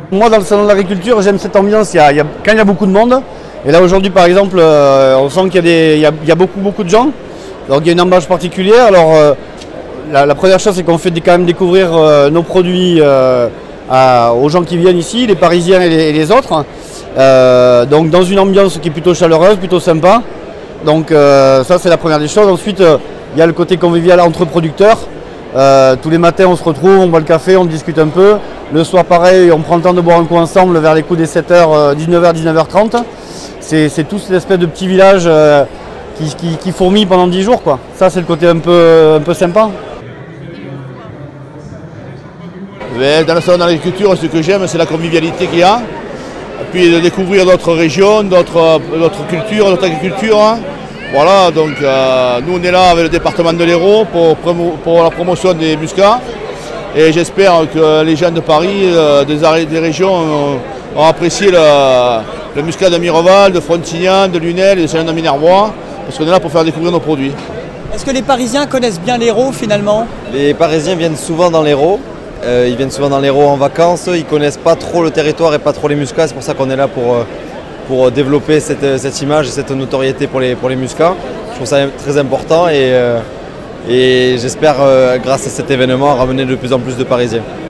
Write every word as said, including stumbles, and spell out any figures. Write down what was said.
Moi, dans le salon de l'agriculture, j'aime cette ambiance. Il y a, il y a, quand il y a beaucoup de monde, et là aujourd'hui, par exemple, euh, on sent qu'il y a, des, il y a, il y a beaucoup, beaucoup de gens. Donc il y a une embâche particulière. Alors euh, la, la première chose, c'est qu'on fait quand même découvrir euh, nos produits euh, à, aux gens qui viennent ici, les Parisiens et les, et les autres. Euh, donc dans une ambiance qui est plutôt chaleureuse, plutôt sympa. Donc euh, ça, c'est la première des choses. Ensuite, euh, il y a le côté convivial entre producteurs. Euh, tous les matins on se retrouve, on boit le café, on discute un peu. Le soir pareil, on prend le temps de boire un coup ensemble vers les coups des sept heures, dix-neuf heures, dix-neuf heures trente. C'est tout cette espèce de petit village euh, qui, qui, qui fourmille pendant dix jours, quoi. Ça c'est le côté un peu, un peu sympa. Mais dans le salon d'agriculture, ce que j'aime, c'est la convivialité qu'il y a. Et puis de découvrir d'autres régions, d'autres cultures, d'autres agricultures. Hein. Voilà, donc euh, nous on est là avec le département de l'Hérault pour, pour la promotion des muscats. Et j'espère que les gens de Paris, euh, des, des régions, euh, ont apprécié le, le muscat de Mireval, de Frontignan, de Lunel et de Salins-de-Minervois, parce qu'on est là pour faire découvrir nos produits. Est-ce que les Parisiens connaissent bien l'Hérault finalement? Les Parisiens viennent souvent dans l'Hérault. Euh, ils viennent souvent dans l'Hérault en vacances. Ils ne connaissent pas trop le territoire et pas trop les muscats. C'est pour ça qu'on est là pour... Euh, pour développer cette, cette image et cette notoriété pour les, pour les muscats. Je trouve ça très important et, euh, et j'espère, euh, grâce à cet événement, ramener de plus en plus de Parisiens.